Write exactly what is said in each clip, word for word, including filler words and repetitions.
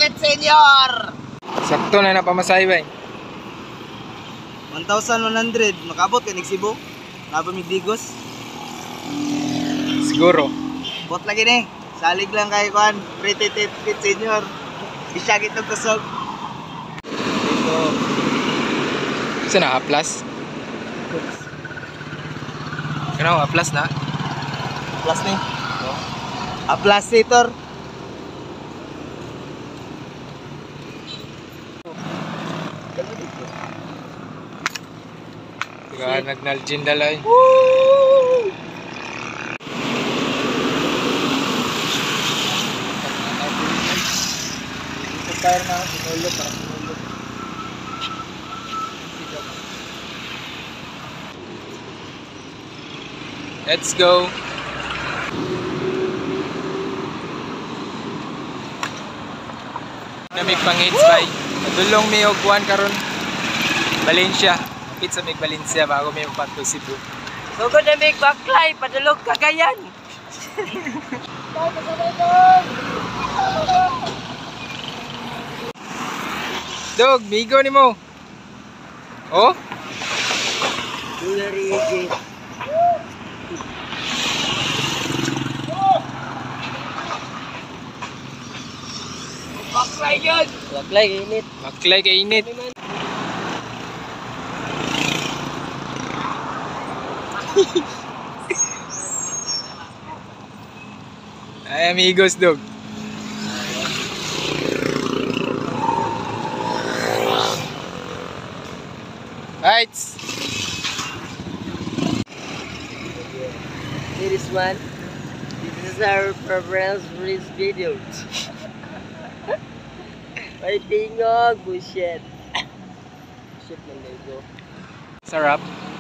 Pit Senior! Sakto na napamasahe ba? one thousand one hundred. Makabot ka nagsibo? Napamigdigos? Siguro. Bot lagi ni. Salig lang kay Juan. Pretty Pit Senior. Isyag itong kusog. Ito. Isa na, A-plus? Ano, A-plus na? Plus ni. A-plus Sator. Tiga nagnaljin dalay. Woo! Tire na, sinulo para sinulo. Let's go. Namig pangits bay. Padulong mi og kuan karon. Valencia. Kapit sa mig Valencia bago mi upat to Cebu. Sugod na may baklay, padulog Cagayan. Dog, migo ni mo. Oh? Dulari J. Baklay yun! Baklay, init. Maklay kay init. Ay, amigos, dog. Lights. Here is one. This is our preference for this video. Ay, tingog, bullshit. Bullshit ng Lego. Sarap.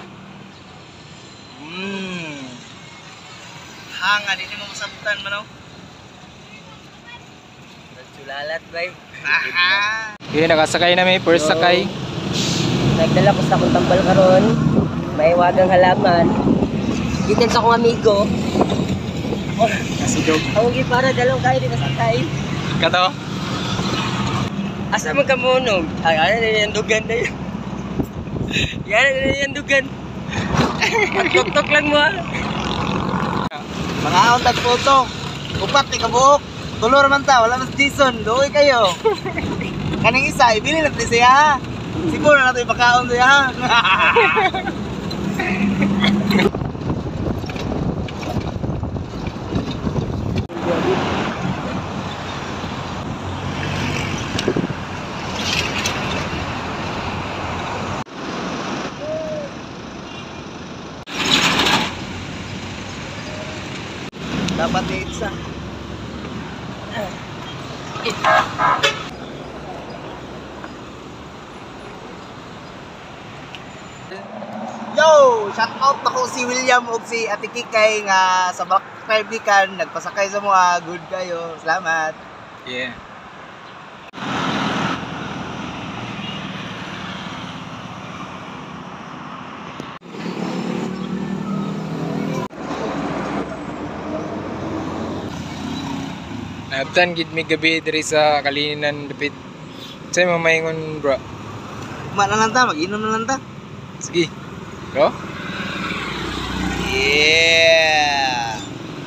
Mmm. Hanga, hindi mo masabtan man oh. Nagsulalat, bay. Aha! Okay, nakasakay na may first sakay. Nagdala ko sa akong tambal karon. May wagang halaman. Gitin sa akong amigo. Oh, Kasi dog. ako para dalawang kayo din nasakay. Kato? Asa man ka munog? Ay, ano na yung dugan na yun? Yan na yung dugan. Tok-tok lang mo ah. Mga aon tag-photo. Upat ni kabuok. Tulor man ta, wala mas Jason. Doy kayo. Kaning isa, ibili lang din siya. Siguro na ito ipakaon siya. Dapat ni isa. Yo! Shout out ako si William ug si Ate Kikay nga sa Black Five Gikan nagpasakay sa mga good kayo. Salamat. Yeah. Naptan gid mi gabi diri sa Kalininan dapit. Say mamaingon, bro. Ugma na lang ta, mag-inom na lang ta. Sige. Bro? Yeah!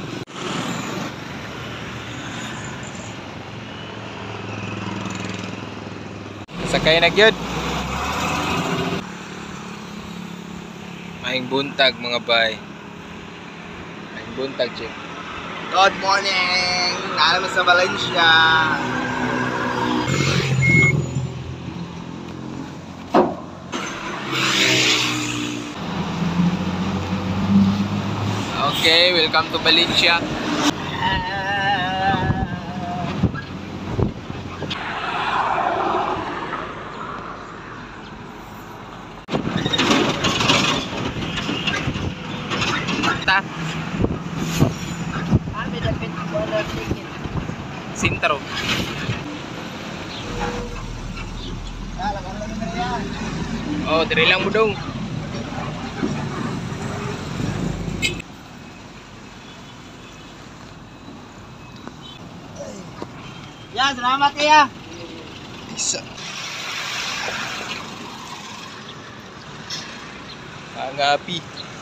Sakay na gyud. Maing buntag mga bay. Maing buntag, Chip. Good morning! Naalam sa Valencia. Okay, welcome to Valencia. Ta. Kami dapat wala ticket. Sintaro. Oh, diri lang mo dong. Yan, salamat iya. Isa. Ang api.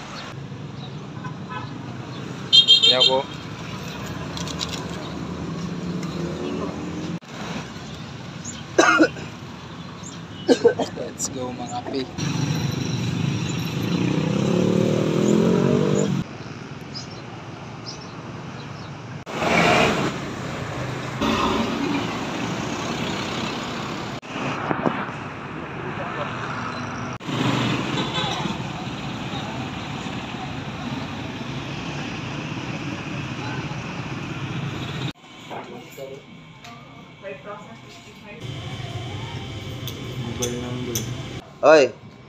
Yan ko. Let's go mga api. Oy.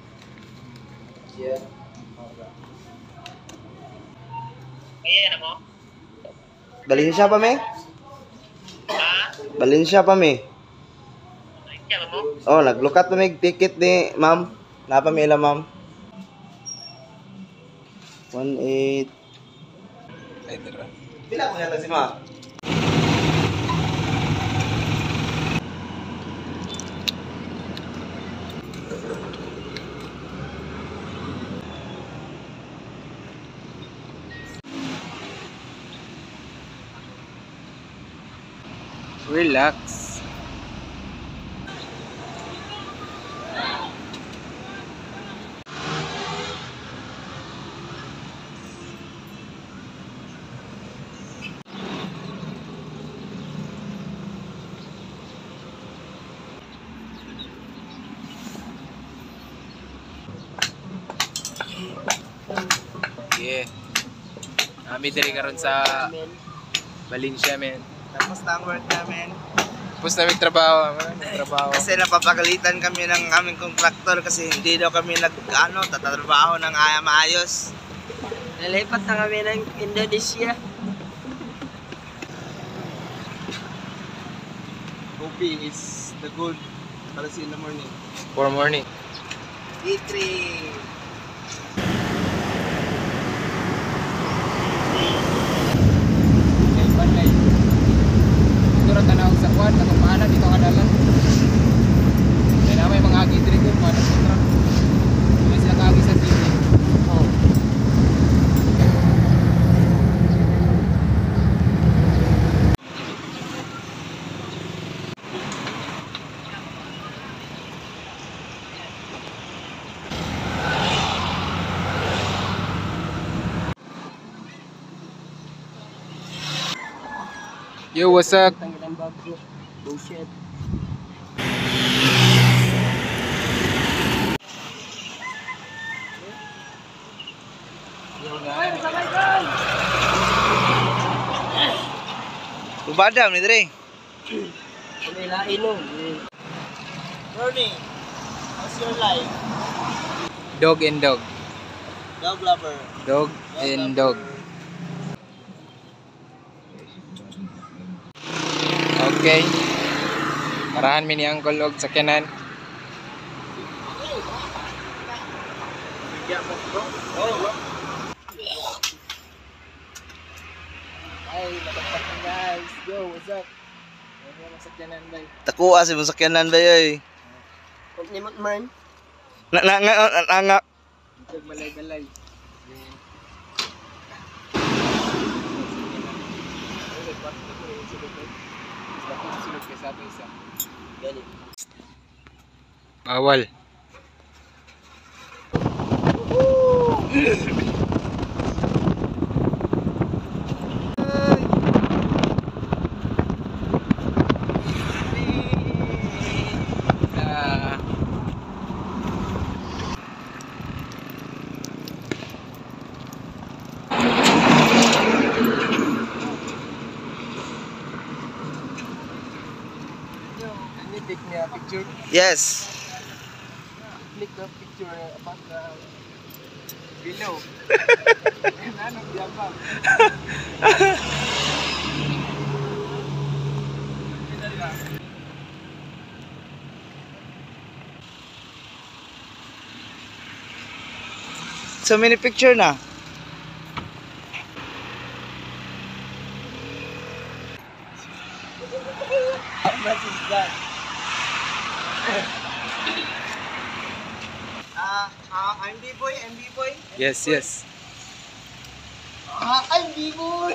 Balinsya pa me? Balinsya pa me? Oh, naglukat pa may ticket ni ma'am. Napa mi ila ma'am? one eight. Ay, tara. Pila ko yata si ma'am? Relax. Yeah. Kami diri karon sa Valencia, men. Tapos na ang work namin. Tapos na may trabaho, may trabaho. Kasi napapagalitan kami ng aming kontraktor kasi hindi daw kami nag ano, tatrabaho ng uh, maayos. Nalipat na kami ng Indonesia. Coffee is the good para sa in the morning. For morning. D three. Ay, balay. Siguro tanawag sa kwan, katong maanan dito kadalan. May na may mga agi diri ko, mga nagsutra. May sila kaagi sa city. Oh. Yo, what's up? Tanggal ang bago. Bullshit. Ubadam ni Dre. Ano ilain mo? Morning. How's your life? Dog and dog. Dog lover. Dog and dog. Okay. Parahan mi ni Uncle og sakyanan. Ay, matapat na guys. Yo, what's up? Ano yung sakyanan ba? Takuha si masakyanan ba yoy? Huwag nimot man. Na na nga na nga. Ito balay-balay. Bawal. Ah. Yo, can you take me a picture? Yes. Click the picture about the below. Nanong diabang. So many picture na. How much is that? Ah, ah, M D boy, M D boy. Yes, yes. Ah, M D boy.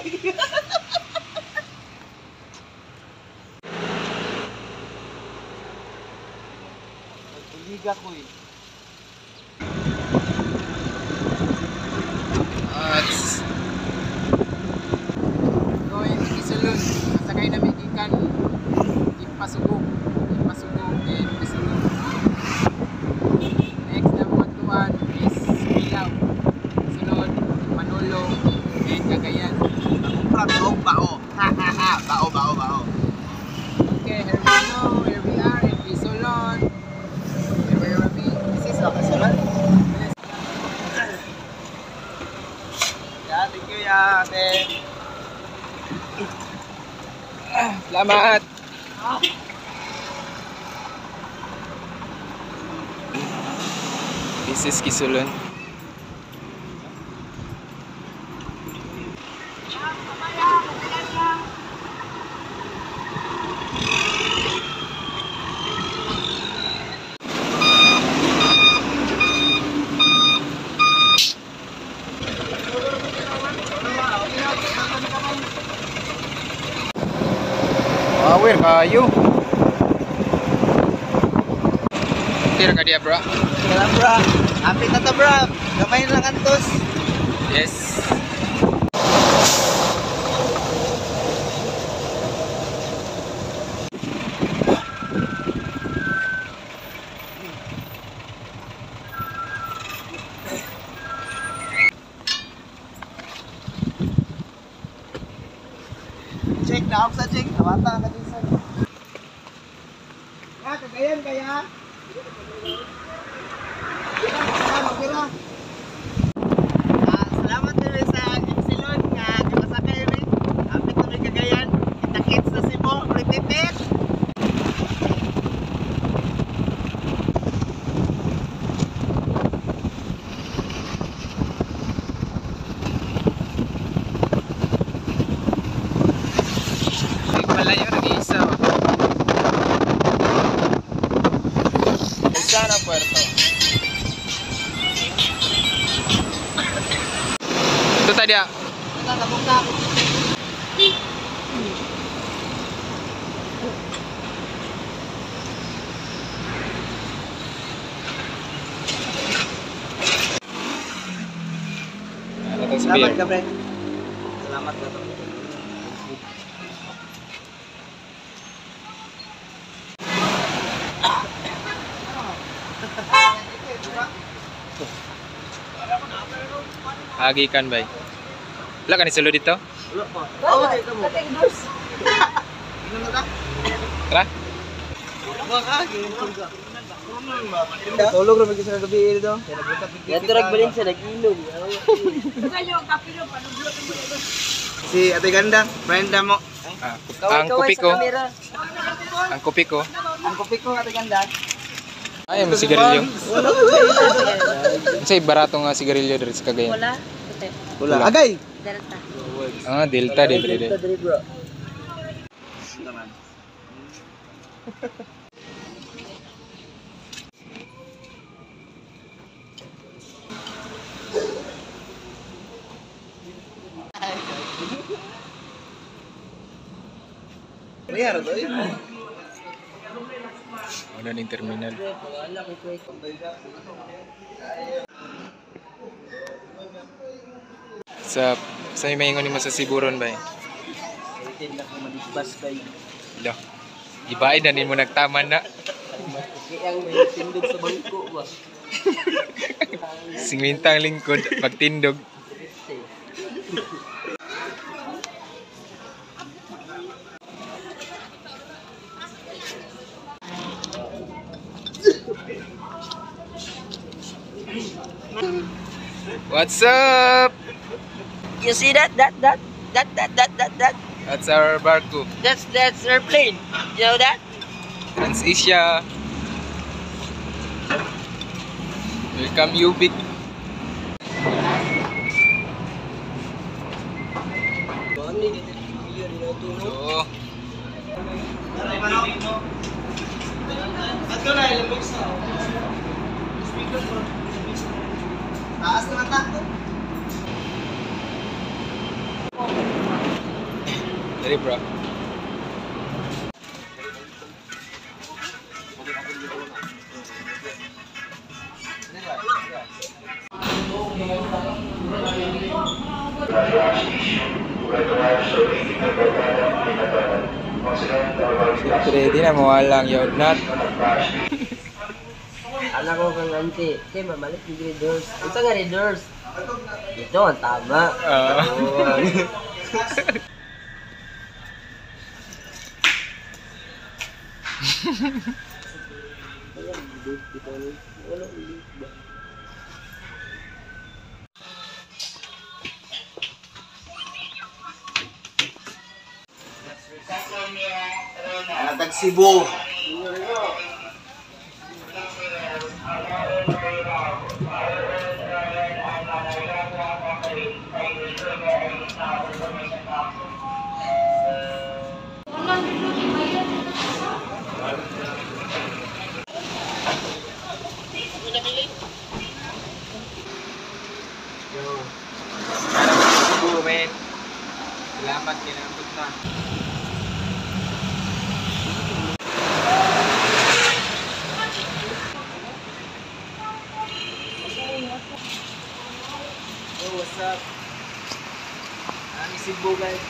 Liga ko eh. At going to Isulon. Sasakay namin ikan. Ipasugong. Ipasugong and Isulon. Next na mga tuwan is Ilaw. Sunod, Manolo and Cagayan. Bao, bao. Ha ha ha. Bao, bao, bao. Okay, here we go. Here we are in Isulon. Here we are. This is okay, salat. Ya, thank you ya, ate. Salamat. This is Kisulon. Awir kayu. Tira ka dia, bro. Kailan, bro? Apit na to, bro. Gamay lang antos. Yes. Check na ako sa check. Tawata ka din sa. Ya, Cagayan kaya. Magkira. Ah, salamat din sa Epsilon nga gimasakay rin. Apit na may Cagayan. Kita-kits na si mo. Repeat. Malayo na isa. Isa na puerto. Ito tadi ah. Kita kabuka. Salamat ka, pre. Salamat ka. Agi ikan bay. Wala ka ni salo dito? Wala pa. Oo, dito mo. Inom na ta? Tara. Wala ka, ginintong ka. Tulog rin mag-isa na gabi dito. Yaturag balin sa nag-inom. Si Ate Ganda, friend mo. Ah, ang kopi ko. Ang kopi ko. Ang kopi ko, Ate Ganda. Ay, may sigarilyo. Say barato nga sigarilyo diri sa Cagayan. Wala. Wala. Agay! Delta. Ah, Delta de diri. bro. Naman. Riyar to eh. Ano ning terminal? Sa sa may maingon nimo sa Siburon ba? Tindak mo manisbas ba yun? Lo. Ibaid na nimo nagtaman na. Kaya may tindog sa bangko ba? Singwintang lingkod pagtindog. What's up? You see that? That, that, that, that, that, that, that. That's our barco. That's, that's airplane. You know that? Trans-Asia. Welcome Ubik. Oo. At ko na ilang bucks na. Speaker po. Taas naman takto. Dari bro. Ready na mawalang yun nat. Anak ko kang auntie. Kasi mamalik yung readers. Ito nga readers. Ito ang tama. Ah. Oo. Natag Cebu. Cebu, men. Salamat kinambot na. Oh, what's up? Ang Cebu guys.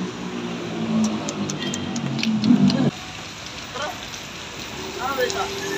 Ah, beta.